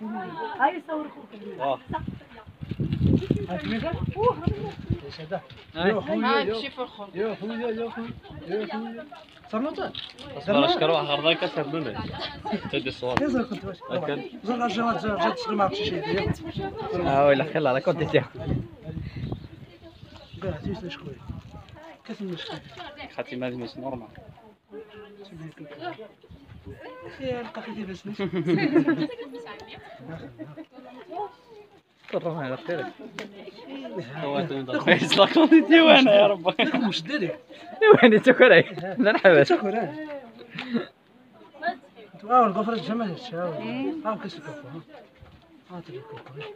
هاي صور خوك. هاي شوف الخوك. يا خويا يا خويا يا خويا صرنا اصبر اشكر واحد غرداك كسبنا تدي الصور كيف كنت واش زرنا جات تشري معك شي شيء ولا خير على كنت تاع كاع تيس شكون كاسم مشكل خاطي ما مش نورمال يا لقيتي باش نش كرم على خير ايش لا كنت وانا يا رب مش داري وين تكري لا نحبس شكرا واو القفرة جمال الشاوي ها كاس الكفر ها تبي الكفر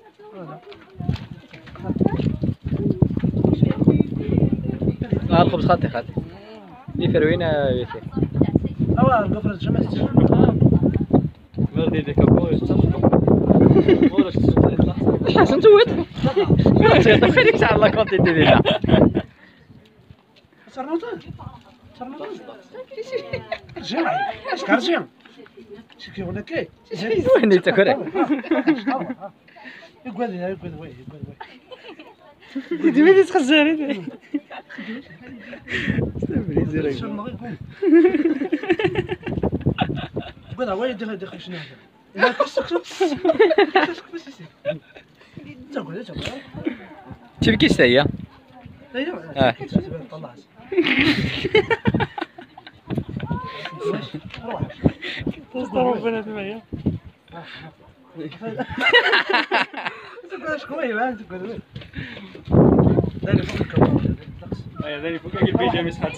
هذا الخبز خاطي خاطي دي فروينا بيتي اه القفرة جمال مردي ديك كويس حسن توت خليك تعال كنت تدينا صرنوطن جمعي اش كارجيم شكي ولا كي وين تكري يقول لي يقول وي يقول وي دي ميدي تخزري استمري شنو يقول وي دخل شنو هذا لا كسك بس تقول شوف كيش هي ايوه طلعت تضرب بنات معايا تقول شكون ما تقول داري فوق اي داري فوق كيف بيجي مسحات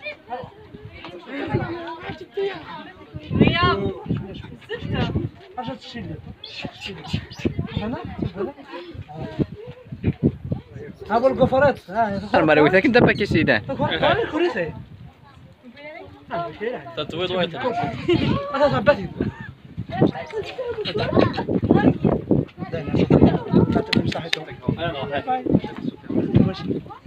رياض اجا تشيل انا ها بول قفرات ها المروي ثاك انت باكي سيدان كوريسي تطويط وايد انا ثبتي دايما صحيتو انا